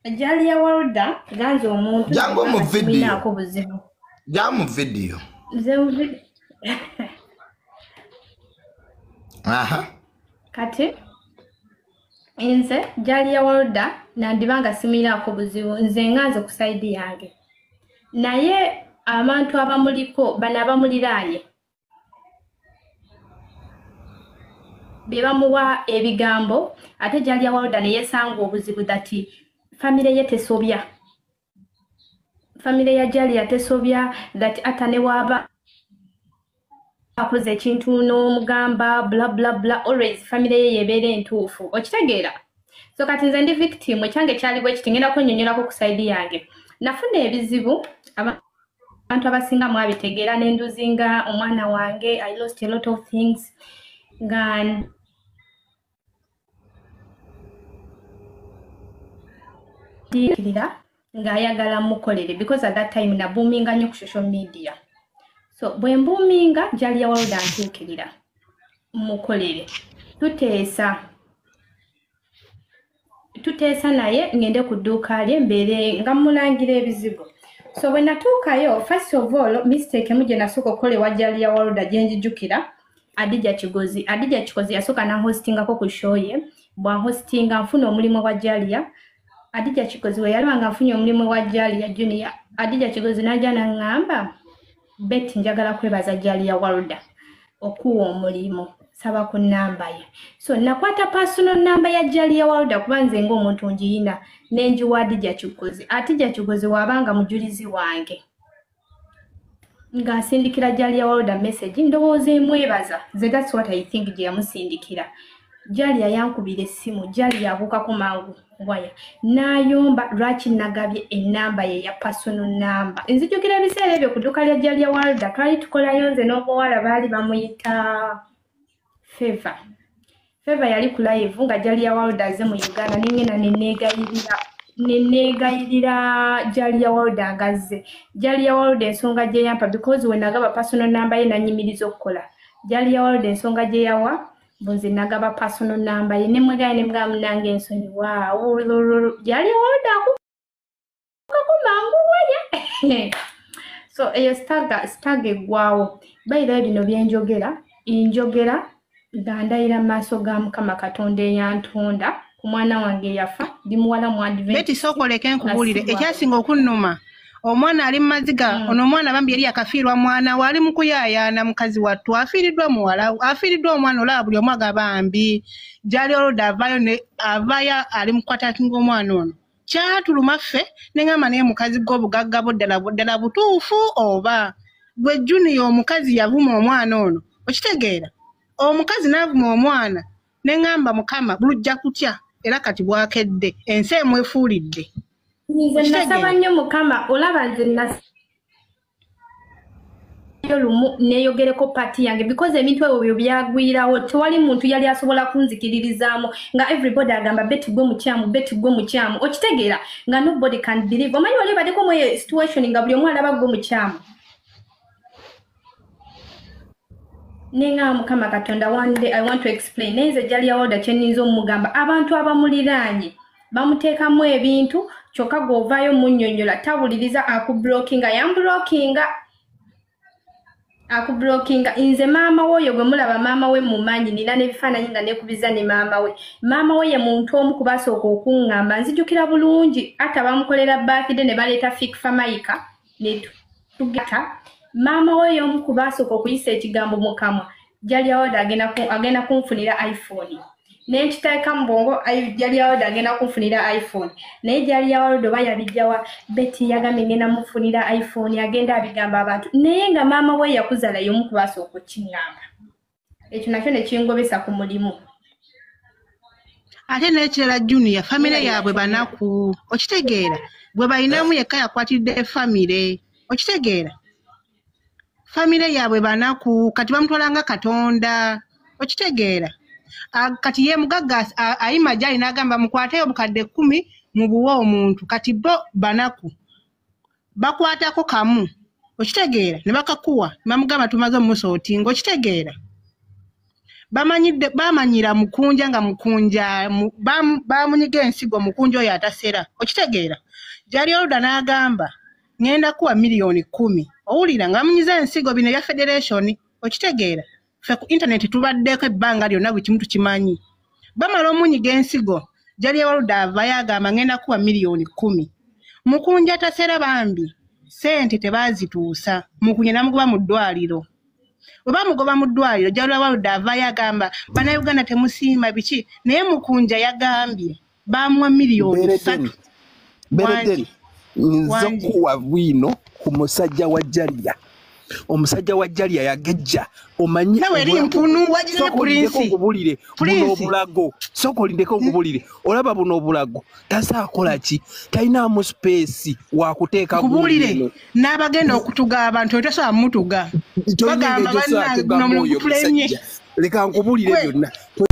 Jalia Walda ganze omuntu jango mu video ko buzibu jamu video aha kati inze Jalia Walda nandibanga simira ko buzibu nze nganze ku side yange naye abantu abamuliko banabamuliraanye beba muwa ebigambo ate Jalia Walda ne yesanga obuzibu dati family ye tesobya family ya Jalia tesobya that atane waba akoze kintu no mugamba bla bla bla always family ye yebere entuufu okitegeera so kati nze ndi victim ekyange kyali bwe kitingenda ko nyonyola ko ku side yange nafuna ebizibu abantu abasinga mwabitegeera nenduzinga omwana wange I lost a lot of things nga dikirira nga ayagala mukolere because at that time na boominga nyo ku social media so bwe mboominga Jalia Walda antukirira mukolere tuteesa naye ngende ku dduuka lye mbere nga mulangira ebizibu so bwe natuukayo first of all mistake muje nasooka okukolewa Jalia Walda gyenjijukira Adija Kikozi yasooka na hostingako ku show ye bwa hostinga nfuna omulimu wa Jalia Adija Kikozi we yalwanga afunye omulimu wa Jalia Junior Adija Kikozi najana ngamba Betty njagala kwebaza Jalia Walda okuwa omulimu saba ku namba ye so nakwata personal number ya Jalia Walda kubanze ngo omuntu njiyina nenji wa Adija Kikozi wabanga mujulizi wange nga sindikira Jalia Walda message ndowooze mwebaza that's what I think je yamusindikira Jalia yankubira essimu Jalia abuka ku mangu waya nayomba lwaki nagabye enamba ye ya personal number nzijukira biseera ebyo kuduka lya Jalia Walda twali tukolayo nze n'omuwala baali bamuyita Favor yali ku live nga Jalia Walda aze mu Uganda ningena nenegayirira Jalia Walda ngazze Jalia Walda ensonga gye yampa because we nagaba personal number ye nanyimiriza okukola Jalia Walda ensonga gye yawa bunze nagaba personal number ye nemwegaya nemgamu nange ensonyi wow Jalia Walda ku mangu waya so eyo stage gwawo bayira bino byenjogera ndandayira maaso ga Mukama Katonda eyantonda ku mwana wange yafa ndi muwala mu advent Betty sokoleke nkubulire ekyasinga okunnuma omwana ali maziga ono omwana bambi yali akafiirwa mwana wali mukuyayana mukazi wattu afiiriddwa muwala afiiriddwa omwana olaba buli omwaga bambi Jalia Walda avaya ali mukwatakinga omwana ono kyatuluma ffe nengamba naye mukazi g'obugagga ddala butuufu oba gwe Junior omukazi yavuma omwana ono okitegeera omukazi n'avuma omwana nengamba Mukama bulujja kutya era kati bwakedde ensi emwefuulidde nze nasaba nnyo Mukama olaba nze lumu neyogereko pati yange because ebintu ebyo byagwirawo tewali muntu yali asobola kunzikiririzaamu nga everybody agamba Betty gwe mukyamu okitegeera nga nobody can believe omanyi wali badeko mu situation nga buli omu alaba gwe mukyamu Nenga Mukama Katonda one day I want to explain neze Jalia Walda kyeninzo mugamba abantu abamuliraanye bamuteekamu ebintu kyokka gwovayo munnyonnyola tabuliriza akublockinga inze maama woyo gwe mulaba maama we mumanyi nina n'ebifaananyi nga nekubiza ne maama we ye muntu omu kubasooka okuŋŋamba nzijukira bulungi ate bamukolera birthday ne baleeta fikfa maika ne tugata maama we y'omu kubasooka okuyisa ekigambo mu kamwa Jalia Walda agenda kunfunira iPhone n'ekiteeka mu bwongo Jalia Walda agenda kunfunira iPhone naye Jalia Walda oba yabijjawa Betty yagambye ngenda mufunira iPhone agenda abigamba abantu naye nga maama we yakuzaala y'omu kubasooka okukiŋŋamba ekyo nakyo ne kingobesa ku mulimu ate n'ekirala Junior famire yaabwe banaku okitegeera gwe balinamu yekka yakwatidde famire okitegeera famire yaabwe banaku kati bamutwalanga Katonda okitegeera kati ye mugagga ayima gyali n'agamba mukwateyo obukadde 10 mu buwa omuntu kati bo banaku bakwatako kamu okitegeera ne bakakuwa bamugamba tumaze omusootinga okitegeera bamanyira mukunja nga mukunja bamunyiga ensigo mukunja oyo atasera okitegeera Jali Oluda n'agamba ngenda kuwa miliyoni 10 owulira ng'amunyiza ensigo bino bya federation okitegeera ffe ku internet tubaddeko ebbanga lyonna buli kimu tukimanyi bamala omunyiga ensigo Jali Oluda avayo agamba ngenda kuwa miliyoni 10 mukunja tasera bambi sente tebazituusa mukunja namugoba mu ddwaliro bwe bamugoba mu ddwaliro Jali Oluda avayo agamba bannayuganda temusiima biki naye mukunja yagambye bamuwa miliyoni 3 Berederi nza kuwa bwino ku musajja wa Jalia omusajja wa Jalia yagejja omanyi nawe eri mpunu wajire prince kubulire buno obulago sokolindeko kubulire olaba buno obulago tasakola ki talina mu space wa kuteeka kubulire n'abagenda okutuga abantu otasobola mutuga bagamba banna no mu kulemye leka nkubulire byonna